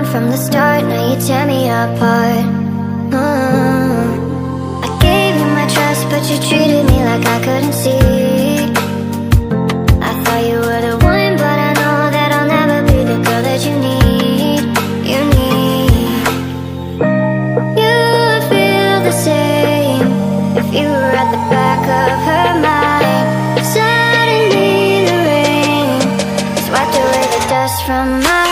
from the start, now you tear me apart. I gave you my trust, but you treated me like I couldn't see. I thought you were the one, but I know that I'll never be the girl that you need. You need. You would feel the same if you were at the back of her mind. Suddenly the rain has wiped away the dust from my